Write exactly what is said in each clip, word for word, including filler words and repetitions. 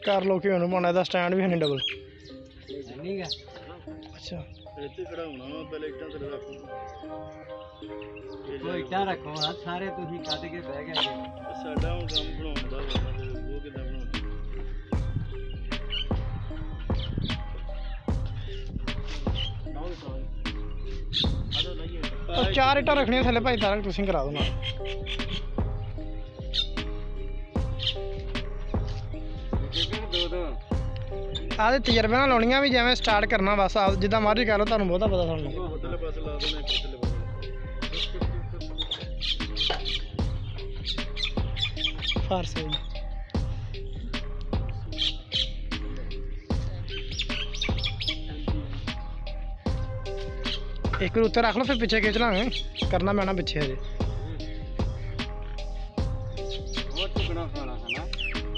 कर लो कि हुन पाना दा स्टैंड भी है नहीं डबल नहीं है। अच्छा ਇੱਥੇ ਖੜਾ ਹੋਣਾ ਵਾ ਪਹਿਲੇ ਇੱਟਾਂ ਤੇ ਰੱਖ ਕੋਈ ਇੱਟਾਂ ਰੱਖੋ ਆ ਸਾਰੇ ਤੁਸੀਂ ਕੱਢ ਕੇ ਬਹਿ ਗਏ ਜੀ। ਸਾਡਾ ਹੁਣ ਕੰਮ ਬਣਾਉਣ ਦਾ ਵਾ ਤੇ ਉਹ ਕਿੱਦਾਂ ਬਣਾਉਣਾ और चार इट्टा रखनी थले भाई तारक तुम करा दो ना आदे तजर्बे नाल लाउणियां भी जिवें स्टार्ट करना बस आप जिद्दां मर्जी कर लो तुहानूं बहुता पता सानूं ਉਧਰਲੇ ਪਾਸੇ ਲਾ ਦੇਣਾ ਪਿਛਲੇ ਪਾਸੇ फार से एक बार उत्ते रख लो फिर पीछे खींच लांगे करना पैना पीछे अजे बहुत चुकना खाना है ना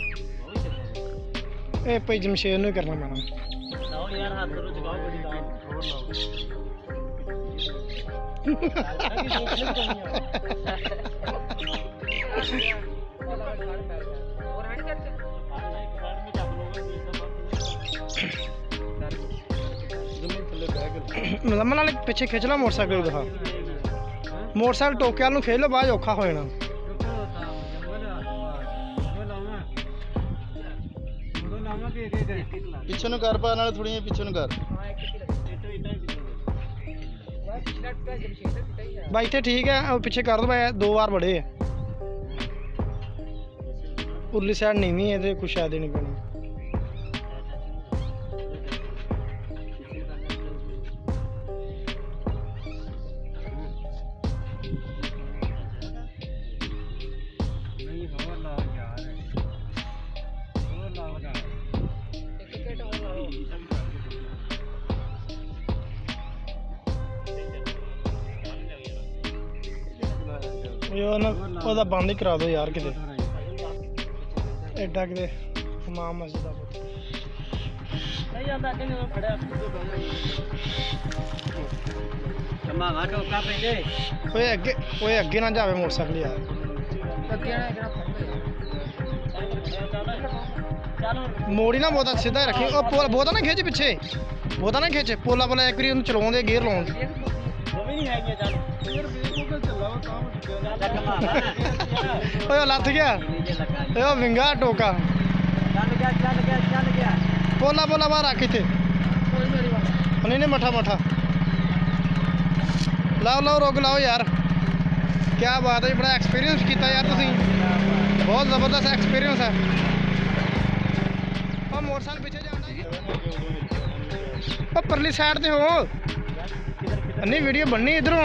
ए भाई जमशेद नूं ही करना पैना लाओ यार हाथ करो जगाओ बड़ी लाओ और लाओ मतलब नाल पीछे खिंच ला मोटरसाइकिल दिखा मोटरसाइकिल टोके वाल खिंच लो बाद औखा हो जाना ਪਿੱਛੇ ਨੂੰ ਕਰ ਪਾ ਨਾਲ ਥੋੜੀਆਂ ਪਿੱਛੇ ਨੂੰ ਕਰ भाई इतने ठीक है और पीछे कर दो भाई दो बार बड़े है उरली साइड नीवी है तो कुछ शायद नहीं पैनी ਉਹਦਾ ਬੰਦ ਹੀ ਕਰਾ ਦਿਓ ਯਾਰ ਕਿਤੇ ਐਡਾ ਕਿਤੇ ਇਮਾਮ ਮਸਜਿਦ ਦਾ नहीं आता कि नहीं खड़ा मांगा टोका पहले ਓਏ ਅੱਗੇ ਓਏ ਅੱਗੇ ਨਾ ਜਾਵੇ ਮੋਟਰਸਾਈਕਲ ਯਾਰ ਮੋੜੀ ਨਾ ਬਹੁਤਾ ਸਿੱਧਾ ਹੀ ਰੱਖੀ ਉਹ ਪੋਲ ਬਹੁਤਾ ਨਾ ਖਿੱਚ ਪਿੱਛੇ ਬਹੁਤਾ ਨਾ ਖਿੱਚ ਪੋਲਾ ਪੋਲਾ ਇੱਕ ਵਾਰੀ ਉਹਨੂੰ ਚਲਾਉਂਦੇ ਗੇਅਰ ਲਾਉਣ वो भी नहीं है ये चल ਓਏ ਲੱਥ ਗਿਆ ਓਏ ਉਹ ਵਿੰਗਾ ਟੋਕਾ चल गया चल गया चल गया ਪੋਲਾ ਪੋਲਾ ਬਾਹਰ ਰੱਖ ਇੱਥੇ ਨਹੀਂ ਨਹੀਂ ਮੱਠਾ ਮੱਠਾ ਲਾਓ ਲਾਓ ਰੋਕ ਲਾਓ ਯਾਰ ਕੀ ਬਾਤ ਹੈ ਬੜਾ ਐਕਸਪੀਰੀਅੰਸ ਕੀਤਾ ਯਾਰ ਤੁਸੀਂ ਬਹੁਤ ਜ਼ਬਰਦਸਤ ਐਕਸਪੀਰੀਅੰਸ ਹੈ ਉਹ ਮੋਟਰਸਾਈਕਲ ਪਿੱਛੇ ਜਾਂਦਾ ਉਹ ਪਰਲੀ ਸਾਈਡ ਤੇ ਹੋ ਨਹੀਂ ਵੀਡੀਓ ਬਣਨੀ ਇਧਰੋਂ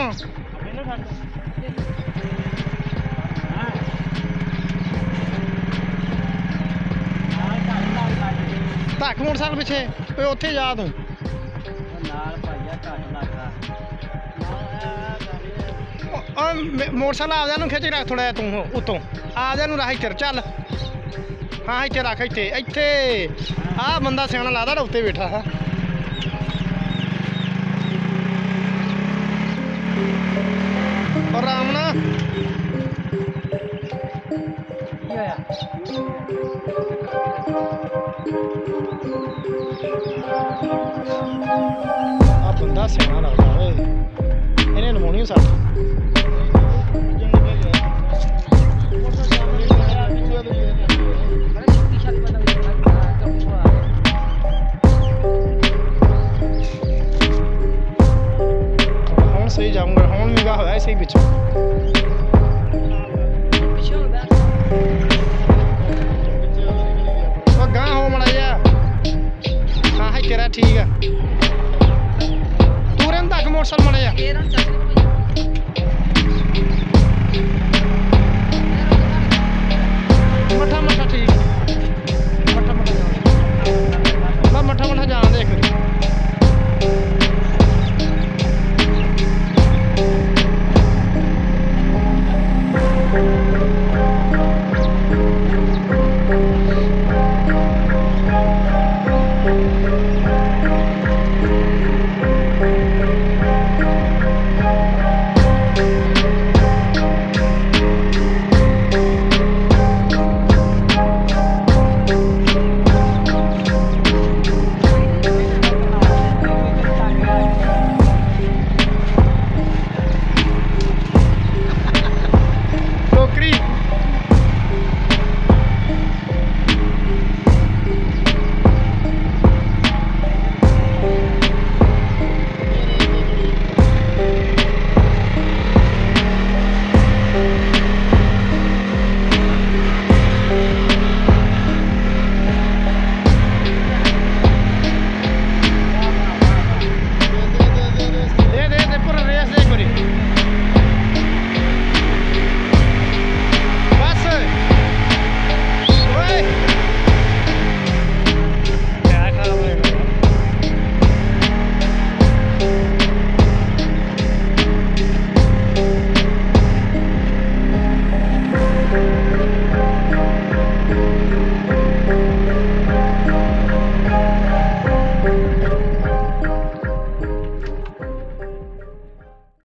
ਧੱਕ ਮੋਟਰਸਾਈਕਲ ਪਿੱਛੇ ਓਏ ਉੱਥੇ ਜਾ ਤੂੰ नाल भाईया घट लगदा ਓਏ ਮੋਟਰਸਾਈਕਲ ਆਪਦਿਆਂ ਨੂੰ ਖਿੱਚ ਰੱਖ ਥੋੜਾ ਤੂੰ ਉੱਤੋਂ ਆਪਦਿਆਂ ਨੂੰ ਰੱਖ ਇੱਥੇ ਚੱਲ ਹਾਂ ਇੱਥੇ ਰੱਖ ਇੱਥੇ ਇੱਥੇ ਆਹ ਬੰਦਾ ਸਿਆਣਾ ਲੱਗਦਾ ਉੱਤੇ ਬੈਠਾ ਹੈ ਆਰਾਮ ਨਾਲ की होया ਆ ਬੰਦਾ ਸਿਆਣਾ ਲੱਗਦਾ ਓਏ ਇਹਨੇ ਲਵਾਉਣੀ ਸੱਟ